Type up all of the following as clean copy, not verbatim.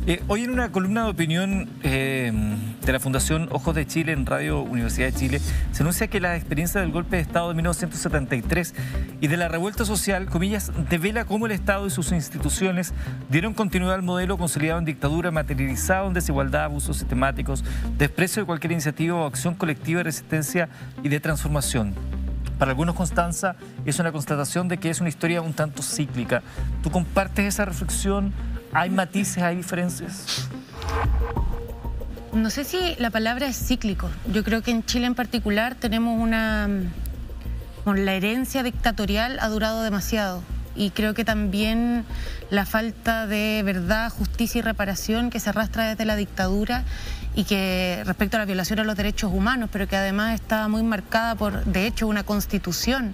Hoy en una columna de opinión de la Fundación Ojos de Chile en Radio Universidad de Chile se anuncia que la experiencia del golpe de Estado de 1973 y de la revuelta social, comillas, devela cómo el Estado y sus instituciones dieron continuidad al modelo consolidado en dictadura, materializado en desigualdad, abusos sistemáticos, desprecio de cualquier iniciativa o acción colectiva de resistencia y de transformación. Para algunos, Constanza, es una constatación de que es una historia un tanto cíclica. ¿Tú compartes esa reflexión? ¿Hay matices, hay diferencias? No sé si la palabra es cíclico. Yo creo que en Chile en particular tenemos la herencia dictatorial ha durado demasiado. Y creo que también la falta de verdad, justicia y reparación que se arrastra desde la dictadura y que respecto a la violación a los derechos humanos, pero que además está muy marcada por, de hecho, una constitución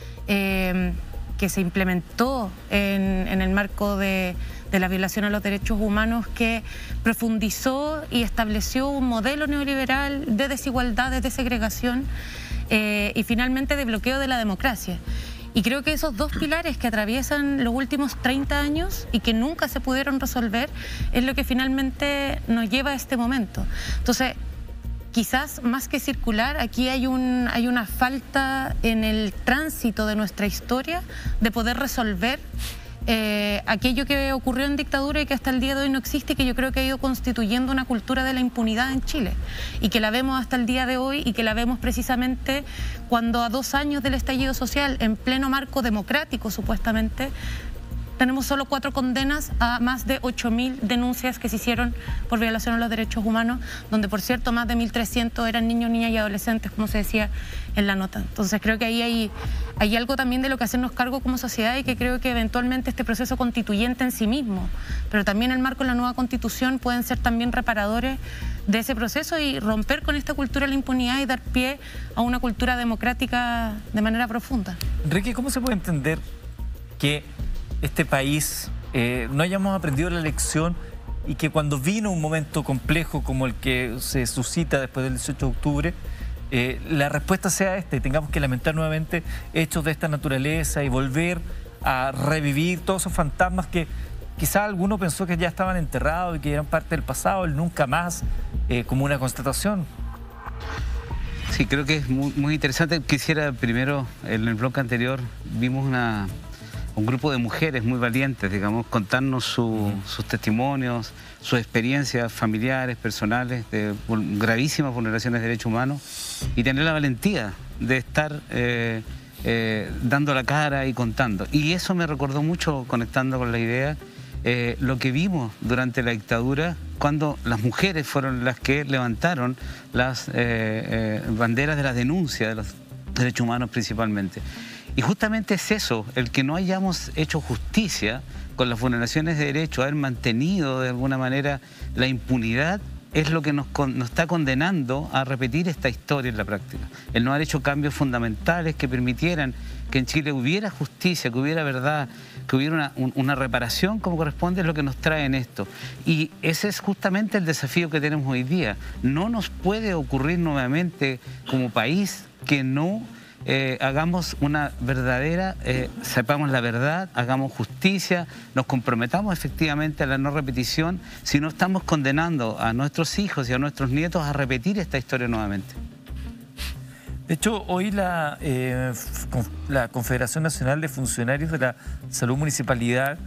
que se implementó en el marco de la violación a los derechos humanos, que profundizó y estableció un modelo neoliberal de desigualdad, de segregación y finalmente de bloqueo de la democracia. Y creo que esos dos pilares que atraviesan los últimos 30 años y que nunca se pudieron resolver es lo que finalmente nos lleva a este momento. Entonces, quizás más que circular, aquí hay una falta en el tránsito de nuestra historia de poder resolver aquello que ocurrió en dictadura y que hasta el día de hoy no existe, y que yo creo que ha ido constituyendo una cultura de la impunidad en Chile y que la vemos hasta el día de hoy y que la vemos precisamente cuando a 2 años del estallido social, en pleno marco democrático supuestamente, tenemos solo 4 condenas a más de 8.000 denuncias que se hicieron por violación a los derechos humanos, donde por cierto más de 1.300 eran niños, niñas y adolescentes, como se decía en la nota. Entonces creo que ahí hay algo también de lo que hacernos cargo como sociedad, y que creo que eventualmente este proceso constituyente en sí mismo, pero también el marco de la nueva constitución, pueden ser también reparadores de ese proceso y romper con esta cultura de la impunidad y dar pie a una cultura democrática de manera profunda. Enrique, ¿cómo se puede entender que este país no hayamos aprendido la lección y que cuando vino un momento complejo como el que se suscita después del 18 de octubre, la respuesta sea esta y tengamos que lamentar nuevamente hechos de esta naturaleza y volver a revivir todos esos fantasmas que quizá alguno pensó que ya estaban enterrados y que eran parte del pasado, el nunca más, como una constatación? Sí, creo que es muy interesante. Quisiera primero, en el bloque anterior, vimos un grupo de mujeres muy valientes, digamos, contarnos sus testimonios, sus experiencias familiares, personales, de gravísimas vulneraciones de derechos humanos, y tener la valentía de estar dando la cara y contando. Y eso me recordó mucho, conectando con la idea, lo que vimos durante la dictadura, cuando las mujeres fueron las que levantaron las banderas de la denuncia de los derechos humanos principalmente. Y justamente es eso, el que no hayamos hecho justicia con las vulneraciones de derechos, haber mantenido de alguna manera la impunidad, es lo que nos está condenando a repetir esta historia en la práctica. El no haber hecho cambios fundamentales que permitieran que en Chile hubiera justicia, que hubiera verdad, que hubiera una reparación como corresponde, es lo que nos trae en esto. Y ese es justamente el desafío que tenemos hoy día. No nos puede ocurrir nuevamente como país que no hagamos una verdadera, sepamos la verdad, hagamos justicia, nos comprometamos efectivamente a la no repetición, si no estamos condenando a nuestros hijos y a nuestros nietos a repetir esta historia nuevamente. De hecho, hoy la Confederación Nacional de Funcionarios de la Salud Municipal,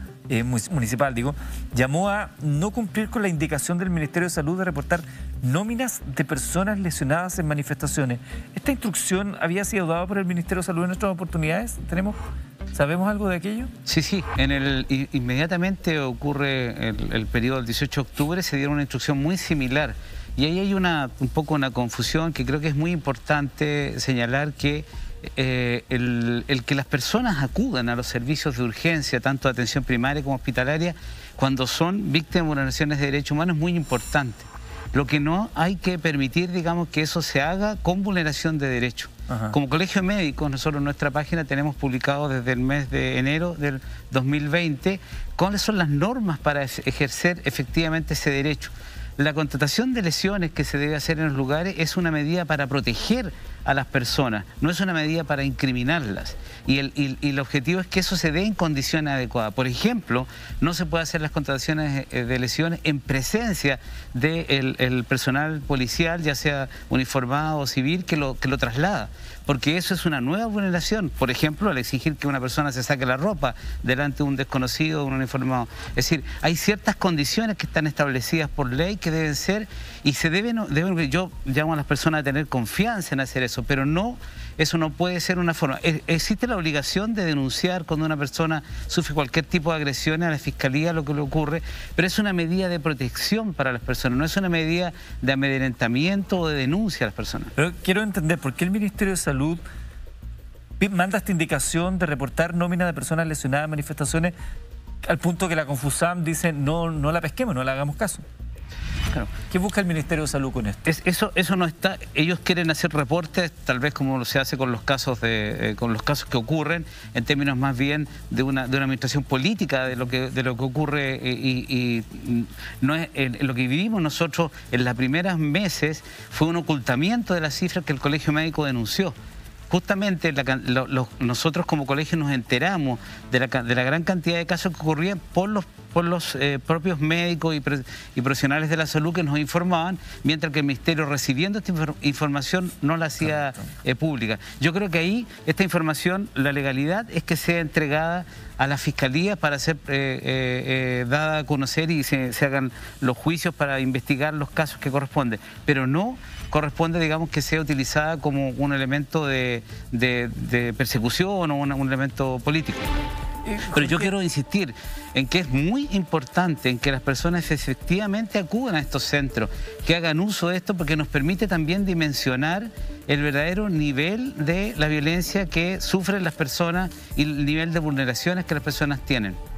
llamó a no cumplir con la indicación del Ministerio de Salud de reportar nóminas de personas lesionadas en manifestaciones. ¿Esta instrucción había sido dada por el Ministerio de Salud en otras oportunidades? ¿Sabemos algo de aquello? Sí. Inmediatamente ocurre el periodo del 18 de octubre, se dieron una instrucción muy similar. Y ahí hay un poco una confusión que creo que es muy importante señalar, que el que las personas acudan a los servicios de urgencia, tanto de atención primaria como hospitalaria, cuando son víctimas de vulneraciones de derechos humanos, es muy importante. Lo que no hay que permitir, digamos, que eso se haga con vulneración de derechos. Como Colegio de Médicos, nosotros en nuestra página tenemos publicado desde el mes de enero del 2020 cuáles son las normas para ejercer efectivamente ese derecho. La contratación de lesiones que se debe hacer en los lugares es una medida para proteger a las personas, no es una medida para incriminarlas. Y el objetivo es que eso se dé en condiciones adecuadas. Por ejemplo, no se puede hacer las contrataciones de lesiones en presencia del personal policial, ya sea uniformado o civil, que lo traslada, porque eso es una nueva vulneración. Por ejemplo, al exigir que una persona se saque la ropa delante de un desconocido o un uniformado. Es decir, hay ciertas condiciones que están establecidas por ley que deben ser y se deben, yo llamo a las personas a tener confianza en hacer eso, pero no, eso no puede ser una forma. Existe la obligación de denunciar cuando una persona sufre cualquier tipo de agresiones a la fiscalía, lo que le ocurre, pero es una medida de protección para las personas, no es una medida de amedrentamiento o de denuncia a las personas. Pero quiero entender, ¿por qué el Ministerio de Salud manda esta indicación de reportar nómina de personas lesionadas en manifestaciones al punto que la Confusam dice no la pesquemos, no le hagamos caso? Claro. ¿Qué busca el Ministerio de Salud con esto? Eso no está. Ellos quieren hacer reportes, tal vez como se hace con los casos que ocurren, en términos más bien de una administración política de lo que ocurre y no es lo que vivimos nosotros en los primeros meses fue un ocultamiento de las cifras que el Colegio Médico denunció. Justamente nosotros como colegio nos enteramos de la gran cantidad de casos que ocurrían por los propios médicos y profesionales de la salud que nos informaban, mientras que el Ministerio, recibiendo esta información, no la hacía pública. Yo creo que ahí esta información, la legalidad es que sea entregada a la Fiscalía para ser dada a conocer y se hagan los juicios para investigar los casos que corresponden, pero no corresponde, digamos, que sea utilizada como un elemento de persecución o un elemento político. Pero yo quiero insistir en que es muy importante en que las personas efectivamente acudan a estos centros, que hagan uso de esto, porque nos permite también dimensionar el verdadero nivel de la violencia que sufren las personas y el nivel de vulneraciones que las personas tienen.